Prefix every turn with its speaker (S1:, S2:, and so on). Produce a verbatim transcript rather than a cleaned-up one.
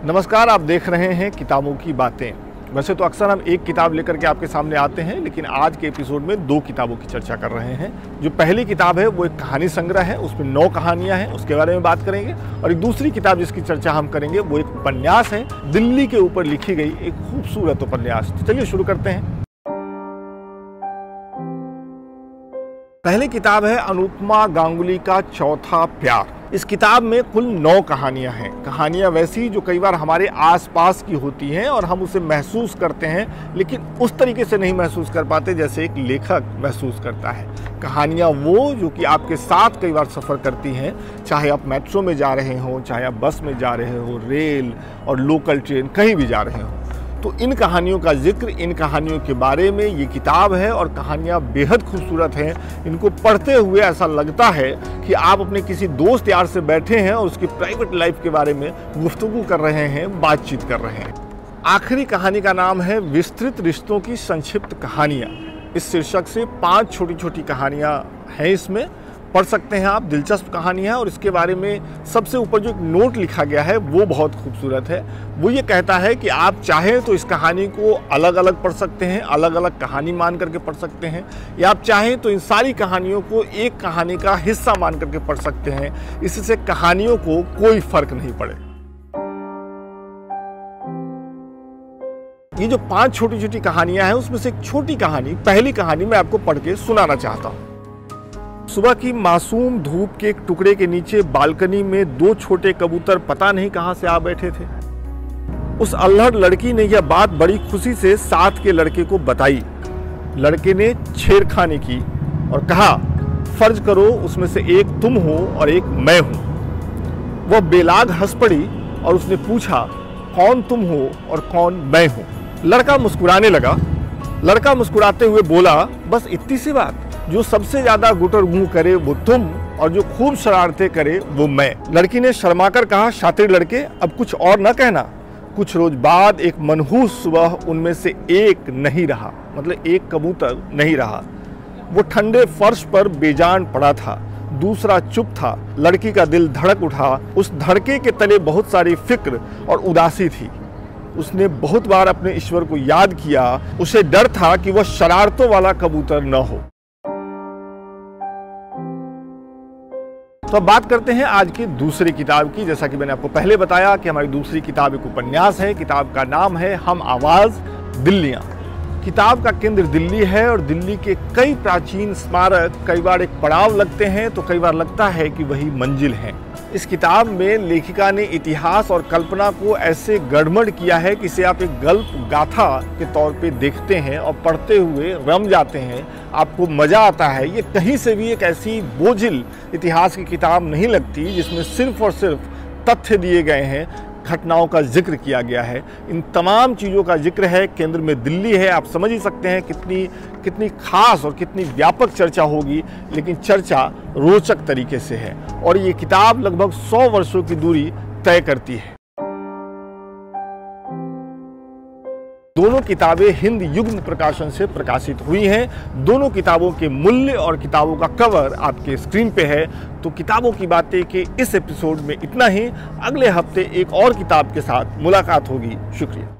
S1: नमस्कार, आप देख रहे हैं किताबों की बातें। वैसे तो अक्सर हम एक किताब लेकर के आपके सामने आते हैं, लेकिन आज के एपिसोड में दो किताबों की चर्चा कर रहे हैं। जो पहली किताब है वो एक कहानी संग्रह है, उसमें नौ कहानियां हैं, उसके बारे में बात करेंगे। और एक दूसरी किताब जिसकी चर्चा हम करेंगे वो एक उपन्यास है, दिल्ली के ऊपर लिखी गई एक खूबसूरत उपन्यास। तो चलिए शुरू करते हैं। पहली किताब है अनुपमा गांगुली का चौथा प्यार। इस किताब में कुल नौ कहानियां हैं। कहानियां वैसी जो कई बार हमारे आसपास की होती हैं और हम उसे महसूस करते हैं, लेकिन उस तरीके से नहीं महसूस कर पाते जैसे एक लेखक महसूस करता है। कहानियां वो जो कि आपके साथ कई बार सफ़र करती हैं, चाहे आप मेट्रो में जा रहे हो, चाहे आप बस में जा रहे हो, रेल और लोकल ट्रेन कहीं भी जा रहे हो। तो इन कहानियों का जिक्र, इन कहानियों के बारे में ये किताब है और कहानियाँ बेहद खूबसूरत हैं। इनको पढ़ते हुए ऐसा लगता है कि आप अपने किसी दोस्त यार से बैठे हैं और उसकी प्राइवेट लाइफ के बारे में गुफ्तगू कर रहे हैं, बातचीत कर रहे हैं। आखिरी कहानी का नाम है विस्तृत रिश्तों की संक्षिप्त कहानियाँ। इस शीर्षक से पाँच छोटी छोटी कहानियाँ हैं, इसमें पढ़ सकते हैं आप। दिलचस्प कहानी है और इसके बारे में सबसे ऊपर जो एक नोट लिखा गया है वो बहुत खूबसूरत है। वो ये कहता है कि आप चाहें तो इस कहानी को अलग अलग पढ़ सकते हैं, अलग अलग कहानी मान करके पढ़ सकते हैं, या आप चाहें तो इन सारी कहानियों को एक कहानी का हिस्सा मान करके पढ़ सकते हैं। इससे कहानियों को कोई फर्क नहीं पड़े। ये जो पांच छोटी छोटी कहानियां हैं उसमें से एक छोटी कहानी, पहली कहानी मैं आपको पढ़ के सुनाना चाहता हूँ। सुबह की मासूम धूप के एक टुकड़े के नीचे बालकनी में दो छोटे कबूतर पता नहीं कहां से आ बैठे थे। उस अल्हड़ लड़की ने यह बात बड़ी खुशी से साथ के लड़के को बताई। लड़के ने छेड़खानी की और कहा, फर्ज करो उसमें से एक तुम हो और एक मैं हूं। वह बेलाग हंस पड़ी और उसने पूछा, कौन तुम हो और कौन मैं हूं? लड़का मुस्कुराने लगा। लड़का मुस्कुराते हुए बोला, बस इतनी सी बात, जो सबसे ज्यादा गुटर गुं करे वो तुम और जो खूब शरारतें करे वो मैं। लड़की ने शर्माकर कहा, शातिर लड़के, अब कुछ और न कहना। कुछ रोज बाद एक मनहूस सुबह उनमें से एक नहीं रहा, मतलब एक कबूतर नहीं रहा। वो ठंडे फर्श पर बेजान पड़ा था। दूसरा चुप था। लड़की का दिल धड़क उठा। उस धड़के के तले बहुत सारी फिक्र और उदासी थी। उसने बहुत बार अपने ईश्वर को याद किया। उसे डर था कि वह शरारतों वाला कबूतर न हो। तो अब बात करते हैं आज की दूसरी किताब की। जैसा कि मैंने आपको पहले बताया कि हमारी दूसरी किताब एक उपन्यास है। किताब का नाम है हम आवाज दिल्लियां। किताब का केंद्र दिल्ली है और दिल्ली के कई प्राचीन स्मारक कई बार एक पड़ाव लगते हैं तो कई बार लगता है कि वही मंजिल है। इस किताब में लेखिका ने इतिहास और कल्पना को ऐसे गड़बड़ किया है कि इसे आप एक गल्प गाथा के तौर पे देखते हैं और पढ़ते हुए रम जाते हैं, आपको मज़ा आता है। ये कहीं से भी एक ऐसी बोझिल इतिहास की किताब नहीं लगती जिसमें सिर्फ और सिर्फ तथ्य दिए गए हैं, घटनाओं का जिक्र किया गया है। इन तमाम चीज़ों का जिक्र है, केंद्र में दिल्ली है। आप समझ ही सकते हैं कितनी कितनी खास और कितनी व्यापक चर्चा होगी, लेकिन चर्चा रोचक तरीके से है। और ये किताब लगभग सौ वर्षों की दूरी तय करती है। दोनों किताबें हिंद युग्म प्रकाशन से प्रकाशित हुई हैं। दोनों किताबों के मूल्य और किताबों का कवर आपके स्क्रीन पे है। तो किताबों की बातें के इस एपिसोड में इतना ही। अगले हफ्ते एक और किताब के साथ मुलाकात होगी। शुक्रिया।